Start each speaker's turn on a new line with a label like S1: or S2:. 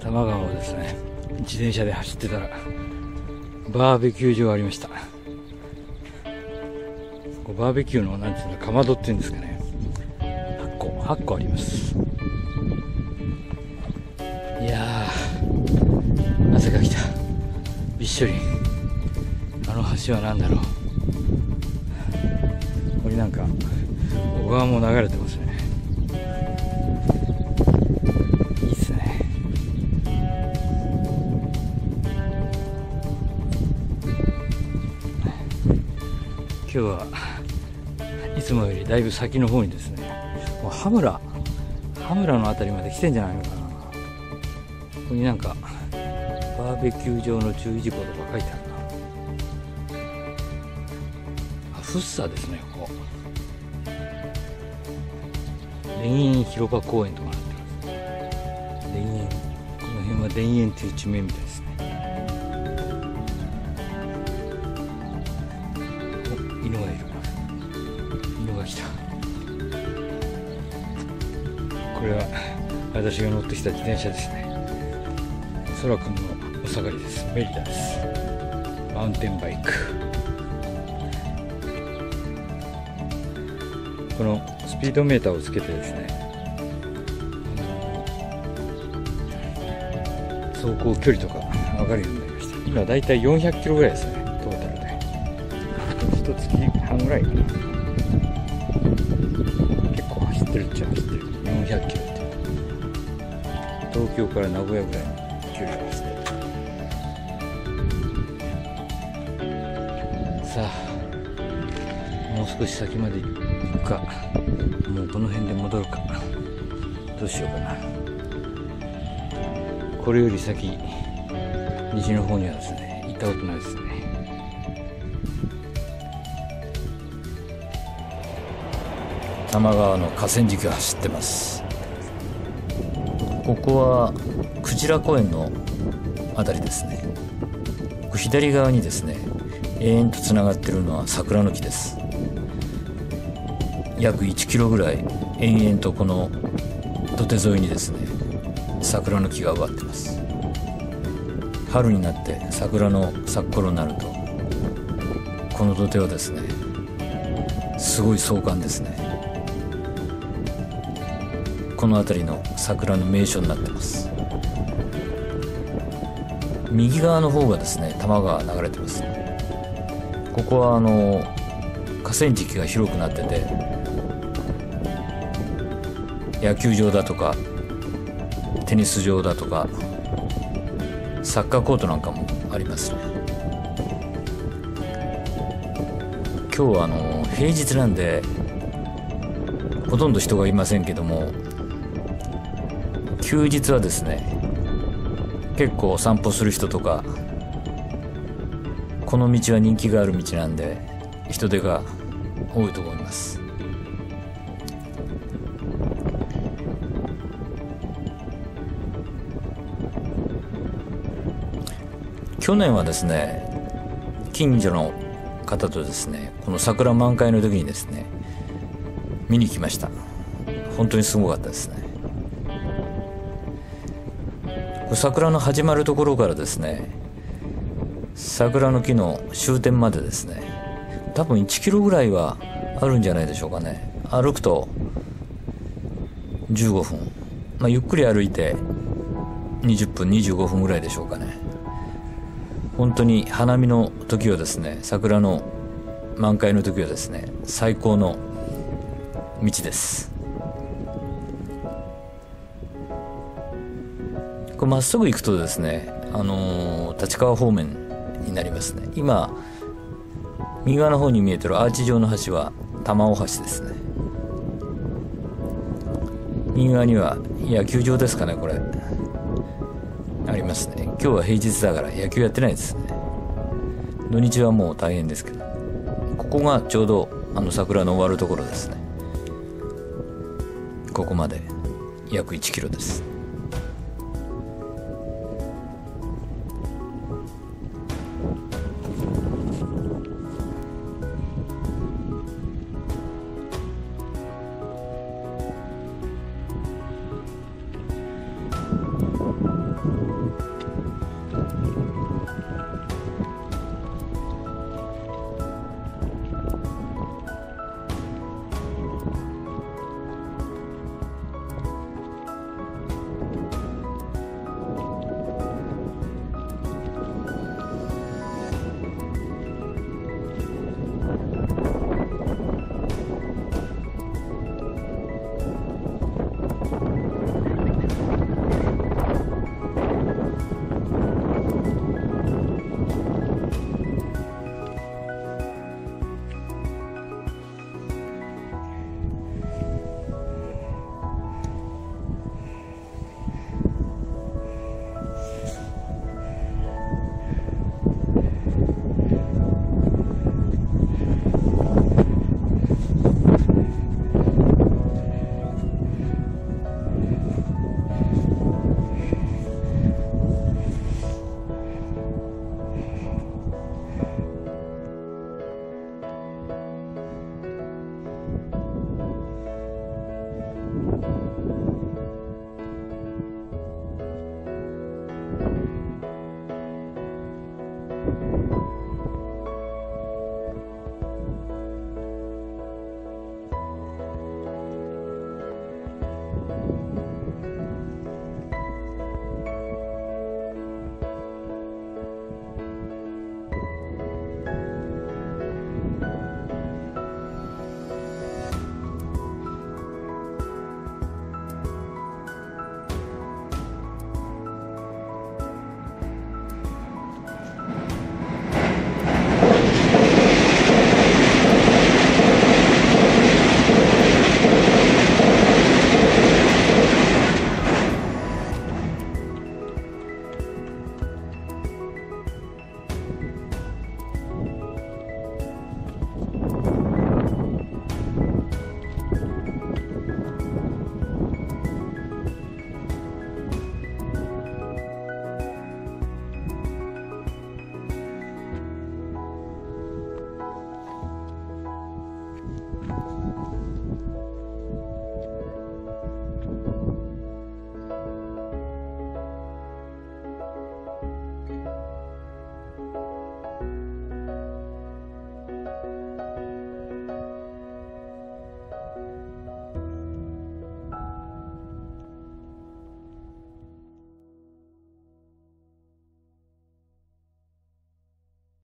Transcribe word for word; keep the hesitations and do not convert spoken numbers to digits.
S1: 多摩川をですね、自転車で走ってたらバーベキュー場がありました。バーベキューのなんていうの、かまどっていうんですかね、はっこはっこあります。いやー、汗かきた。びっしょり。あの橋は何だろう。これなんか小川も流れてますね。いいっすね。今日はいつもよりだいぶ先の方にですね、もう羽村羽村のあたりまで来てんじゃないのかな。ここになんかバーベキュー場の注意事項とか書いてあるな。あ、福生ですね。ここ田園広場公園とかなってます。田園、この辺は田園という地名みたいですね。お、犬がいる。犬が来た。これは私が乗ってきた自転車ですね。そらくんのお下がりです。メリダです。マウンテンバイク。このスピードメーターをつけてですね、走行距離とか分かるようになりました。今だいたいよんひゃくキロぐらいですね、トータルで。一月半ぐらいかな。結構走ってるっちゃ走ってる。よんひゃくキロって東京から名古屋ぐらいの距離ですね。さあ、もう少し先まで行くか、もうこの辺で戻るか、どうしようかな。これより先、西の方にはですね、行ったことないですね。
S2: 多摩川の河川敷を走ってます。ここはクジラ公園のあたりですね。左側にですね、延々とつながっているのは桜の木です。約いちキロぐらい延々とこの土手沿いにですね、桜の木が植わってます。春になって桜の咲く頃になると、この土手はですね、すごい壮観ですね。この辺りの桜の名所になってます。右側の方がですね、多摩川流れてます。ここはあの河川敷が広くなってて、野球場だとかテニス場だとかサッカーコートなんかもありますね。今日はあの平日なんでほとんど人がいませんけども、休日はですね、結構お散歩する人とか、この道は人気がある道なんで人手が多いと思います。去年はですね、近所の方とですね、この桜満開の時にですね、見に来ました。本当にすごかったですね。桜の始まるところからですね、桜の木の終点までですね、多分いちキロぐらいはあるんじゃないでしょうかね。歩くとじゅうごふん、まあ、ゆっくり歩いてにじゅっぷんにじゅうごふんぐらいでしょうかね。本当に花見の時はですね、桜の満開の時はですね、最高の道です。これまっすぐ行くとですね、あのー、立川方面になりますね。今右側の方に見えてるアーチ状の橋は玉尾橋ですね。右側には野球場ですかね、これありますね。今日は平日だから野球やってないですね。土日はもう大変ですけど、ここがちょうどあの桜の終わるところですね。ここまで約いちキロです。